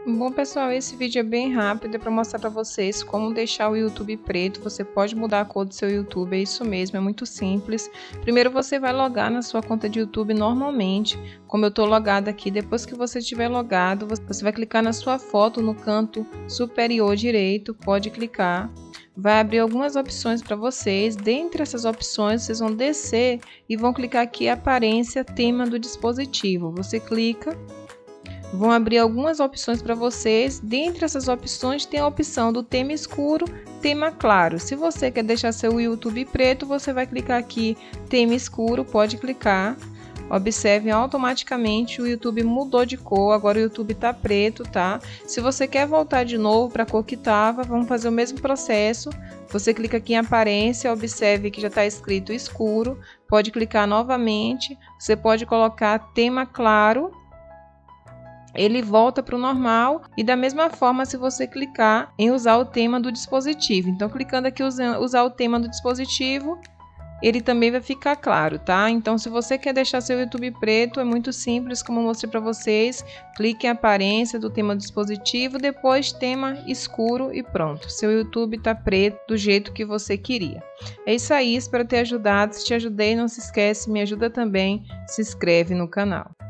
Bom, pessoal, esse vídeo é bem rápido, é para mostrar para vocês como deixar o YouTube preto. Você pode mudar a cor do seu YouTube, é isso mesmo, é muito simples. Primeiro você vai logar na sua conta de YouTube normalmente, como eu estou logada aqui. Depois que você estiver logado, você vai clicar na sua foto no canto superior direito, pode clicar. Vai abrir algumas opções para vocês. Dentre essas opções, vocês vão descer e vão clicar aqui aparência, tema do dispositivo. Você clica. Vão abrir algumas opções para vocês. Dentre essas opções tem a opção do tema escuro, tema claro. Se você quer deixar seu YouTube preto, você vai clicar aqui tema escuro, pode clicar. Observem, automaticamente o YouTube mudou de cor, agora o YouTube está preto, tá? Se você quer voltar de novo para a cor que estava, vamos fazer o mesmo processo. Você clica aqui em aparência, observe que já está escrito escuro, pode clicar novamente. Você pode colocar tema claro. Ele volta para o normal e da mesma forma se você clicar em usar o tema do dispositivo. Então clicando aqui usar o tema do dispositivo, ele também vai ficar claro, tá? Então se você quer deixar seu YouTube preto, é muito simples, como eu mostrei para vocês. Clique em aparência do tema do dispositivo, depois tema escuro e pronto. Seu YouTube está preto do jeito que você queria. É isso aí, espero ter ajudado. Se te ajudei, não se esquece, me ajuda também, se inscreve no canal.